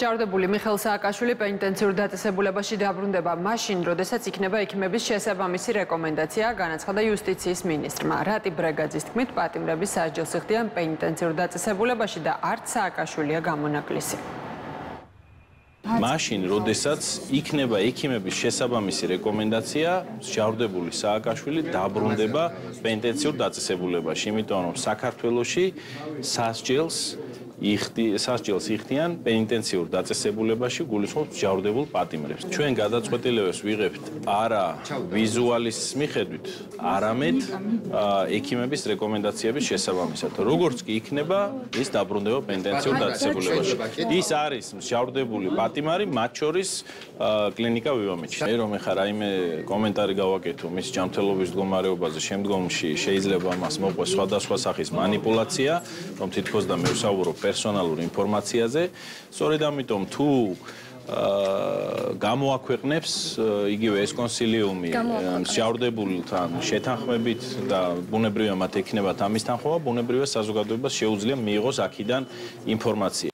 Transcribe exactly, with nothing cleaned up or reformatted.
მსჯავრდებული მიხეილ სააკაშვილი პენიტენციურ დაწესებულებაში დაბრუნდება მაშინ, როდესაც იქნება ექიმების შესაბამისი რეკომენდაცია, განაცხადა იუსტიციის მინისტრმა. რატი ბრეგაძის თქმით, პატიმრები სასჯელს იხდიან პენიტენციურ დაწესებულებაში და არც სააკაშვილია გამონაკლისი. მაშინ, როდესაც იქნება ექიმების შესაბამისი რეკომენდაცია, მსჯავრდებული სააკაშვილი დაბრუნდება პენიტენციურ დაწესებულებაში, იმიტომ რომ საქართველოში სასჯელს სასჯელს იხდიან პენიტენციურ დაწესებულებაში გულისხმობს მსჯავრდებულ პატიმრებს. ჩვენ გადაწყვეტილებებს ვიღებთ არა ვიზუალის მიხედვით, არამედ ექიმების რეკომენდაციების შესაბამისად. Როგორც კი იქნება, ის დაბრუნდება პენიტენციურ დაწესებულებაში. ის არის მსჯავრდებული პატიმარი, მათ შორის კლინიკა ვივამეთში. მე რომ ეხლა რაიმე კომენტარი გავაკეთო მის ჯანმრთელობის მდგომარეობაზე, შემდგომში შეიძლება მას მოყვეს სხვადასხვა სახის манипуляция, რომ თითქოს და მე ვსაუბრობ პერსონალურ ინფორმაციაზე, სწორედ ამიტომ თუ გამოაქვეყნებს იგივე ეს კონსილიუმი მსჯავრდებულთან შეთანხმებით და ბუნებრივია მათ ექნებათ ამის თანხმობა, ბუნებრივია საზოგადოებას შეუძლია მიიღოს აქედან ინფორმაცია.